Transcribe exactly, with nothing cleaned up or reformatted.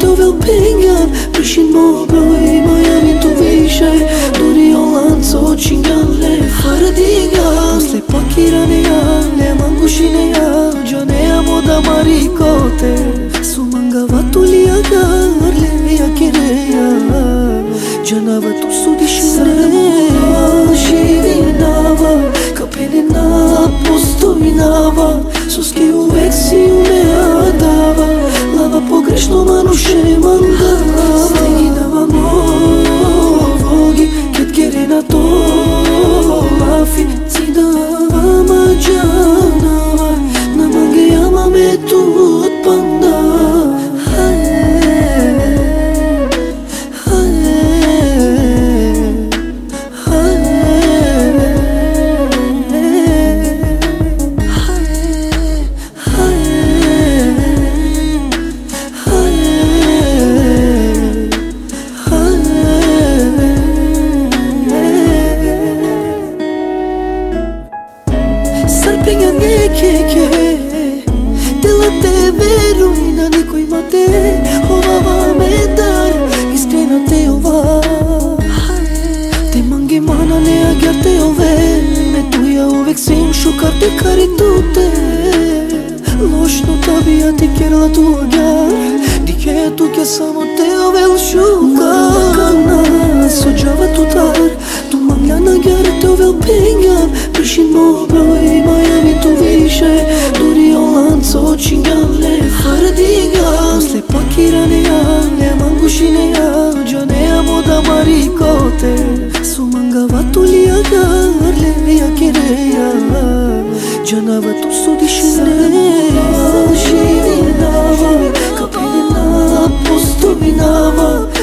vel pengar Prishin mo broj Miami tu više Duri Olanco čingale Fardiga Posle pakirane ja Nemam gušine ja Džanea moda marikote Sumanga vatulia gar Levia kireja Džanava tu sudišine Živinava Kapenina postojnava Soski uvek si umeadava Lava pogrešno manuše mandava Steginava movogi Ket gerena to lafi Cidava mađanava Namangejama me tu otpanda Srpenja nekeke Dela te veruj na nikoj mate Ovava me dar Iskreno te ova Te mange mana ne agar te ove Me tuja uvek svim šukar te kari tute Lošno tabija ti kerla tu agar Dike tu ke samo te ove u šukar Kana sođava tu tar Tu mamlja na gar te ove u pengar Prishin mo broj Miami tu više Duri Olanco čingale Fardiga Posle pakirane ja Nemam gušine ja Džanea moda marikote Sumanga vatulia gar Levia kireja Džanava tu sudišine Živinava Kapenina postojnava